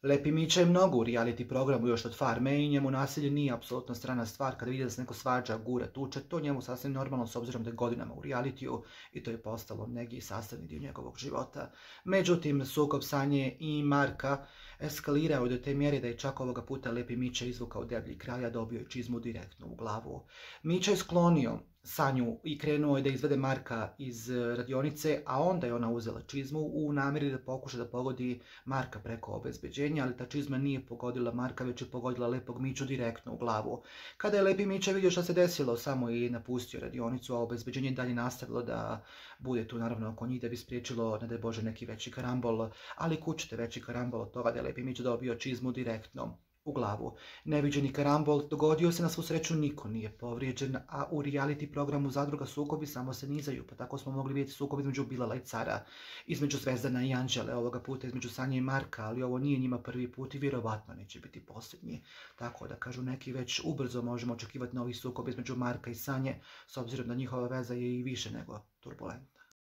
Lepi Mića je mnogo u reality programu još od Farme i njemu nasilje nije apsolutno strana stvar. Kada vidi da se neko svađa, gura, tuče, to njemu sasvim normalno s obzirom da je godinama u realitiju i to je postalo neki sastavni dio njegovog života. Međutim, sukob Sanje i Marka eskalirao do te mjere da je čak ovoga puta Lepi Mića izvukao deblji kralja, dobio je čizmu direktno u glavu. Mića je sklonio Sanju i krenuo je da izvede Marka iz radionice, a onda je ona uzela čizmu u namjeri da pokuša da pogodi Marka preko obezbeđenja, ali ta čizma nije pogodila Marka, već je pogodila Lepog Miću direktno u glavu. Kada je Lepi Mića vidio šta se desilo, samo je napustio radionicu, a obezbeđenje dalje nastavilo da bude tu naravno oko njih da bi spriječilo, ne daj Bože, neki veći karambol, ali kućete veći karambol od toga da je Lepi Mića dobio čizmu direktno u glavu. Neviđeni karambol dogodio se, na svu sreću niko nije povrijeđen, a u reality programu Zadruga sukobi samo se nizaju, pa tako smo mogli vidjeti sukob između Bilala i Cara, između Zvezdana i Anđele, ovoga puta između Sanje i Marka, ali ovo nije njima prvi put i vjerovatno neće biti posljednji. Tako da kažu neki, već ubrzo možemo očekivati novi sukob između Marka i Sanje, s obzirom da njihova veza je i više nego turbulentna.